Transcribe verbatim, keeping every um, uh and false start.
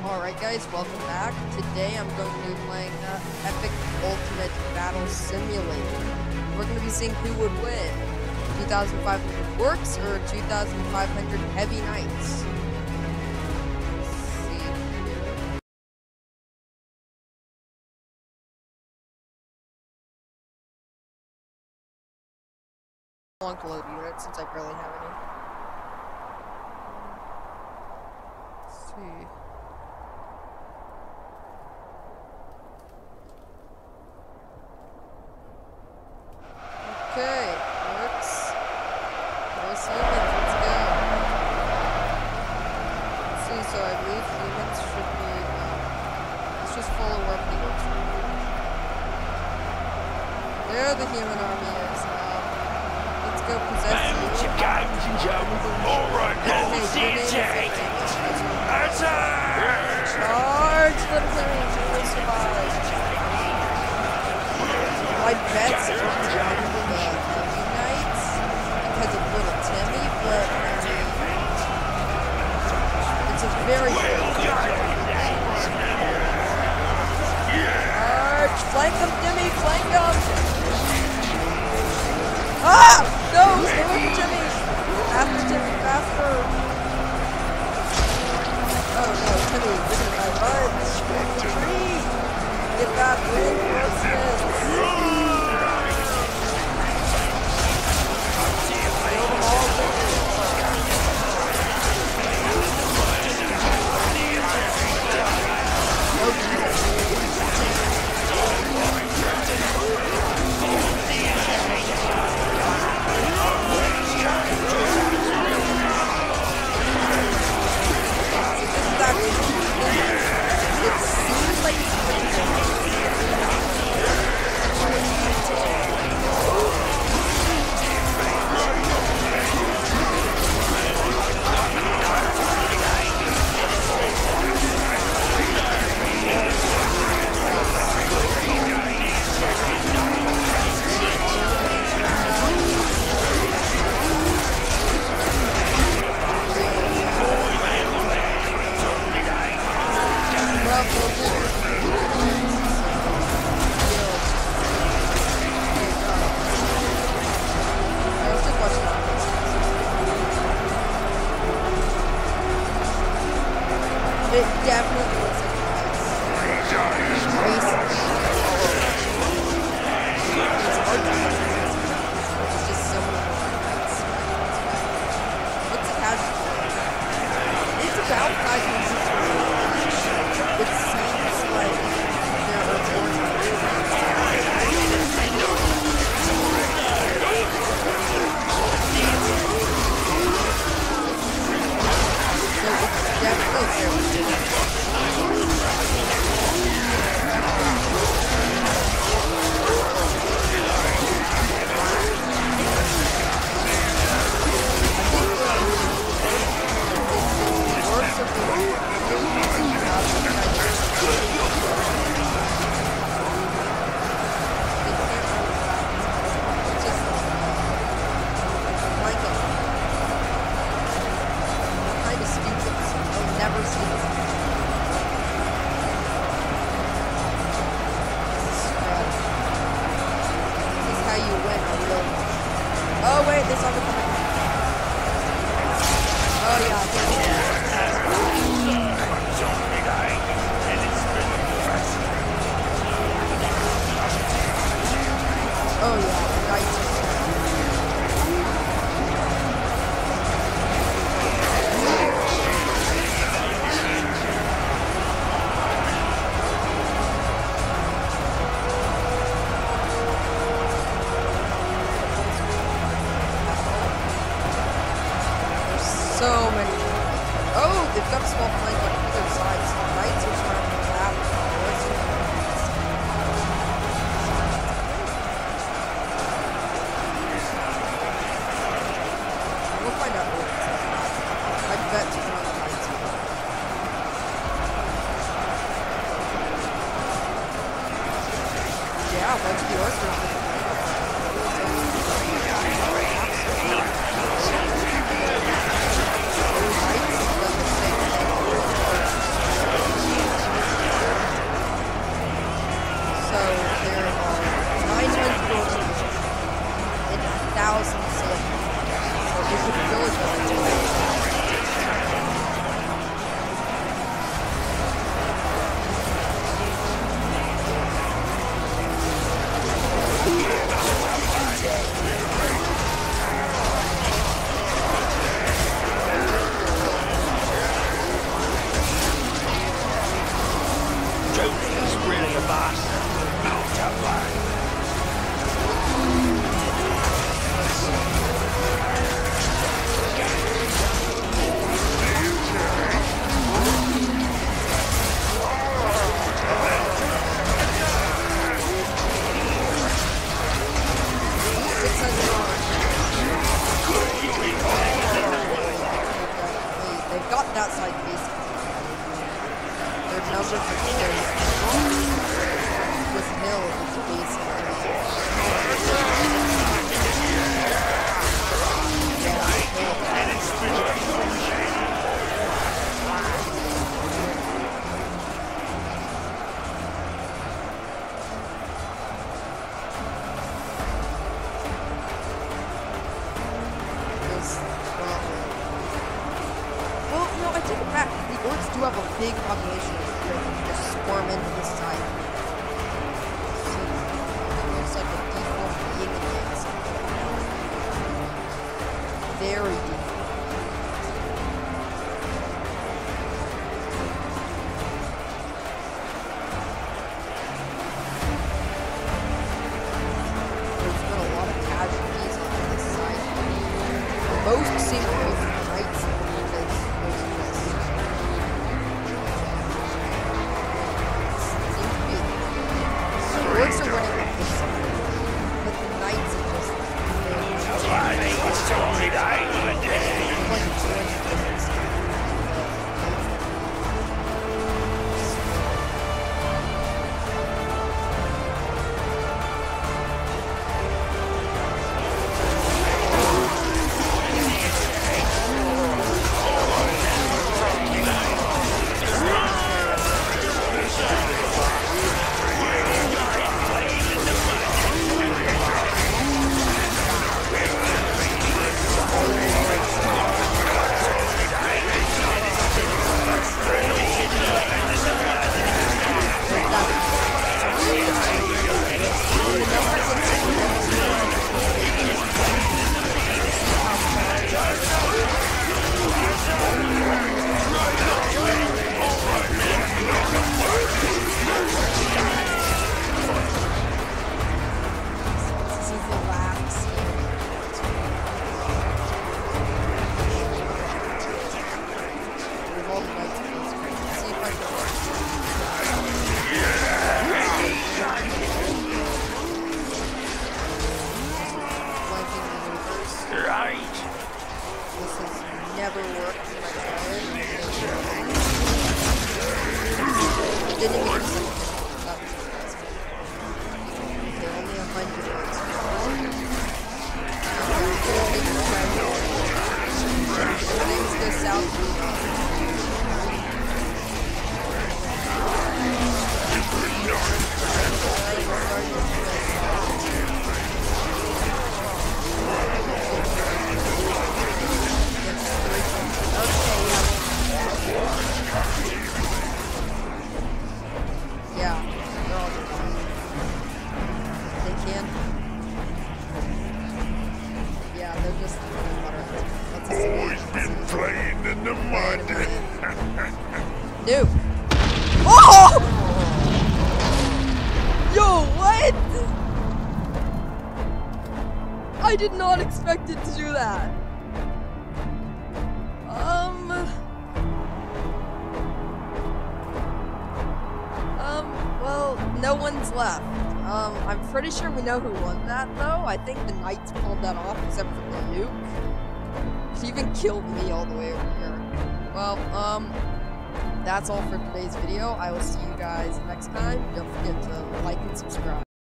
Alright guys, welcome back. Today I'm going to be playing uh, Epic Ultimate Battle Simulator. We're going to be seeing who would win. two thousand five hundred Orcs or two thousand five hundred Heavy Knights. Let's see here. How long to load units since I barely have any. Let's see. Okay, Orcs. There's humans, let's go. Let's see, so I believe humans should be, um, let's just follow where the Orcs are. There the human army is. Um, let's go possess you. Alright, Attack! Charge, little Timmy, you will survive. My bet's on the Heavy Knights because of little Timmy, but I mean, it's a very good charge! Flank him, Timmy! Flank him! Ah! No! Stay away from Timmy! Faster, Timmy! Faster! Oh no, Timmy! Look at my butt! Retreat! Get back! Reinforcements! It definitely looks like it's racing. It's just so many more lights. What's the casualty? It's about five hundred. It seems like there are more lights. So it's definitely there. Oh wait, this other coming. Oh yeah. Oh yeah, nice. So many. Oh, they've got a small flank on either side. So the knights are surrounding the map. We'll find out where it's at. I bet it's one of the knights. Yeah, bunch of the orcs. Knights does the same thing. Buzzard because this hill is basically take it back. The orcs do have a big population of they can just swarm into this side. So it looks like a deformed yin and yang symbol. Very deformed. There's been a lot of casualties on this side. Most seem to go for the knights. Orcs are winning on this side, but the knights are just never worked in my childhood. Didn't even use it. That was impressive. Okay, only a hundred words. Things go south. Yeah, they're all good. They can. Yeah, they're just That's a Always been playing in the mud. No. Oh! Yo, what? I did not expect it to do that. Um. Um, well, no one's left. Um, I'm pretty sure we know who won that, though. I think the Knights pulled that off, except for the nuke. He even killed me all the way over here. Well, um, that's all for today's video. I will see you guys next time. Don't forget to like and subscribe.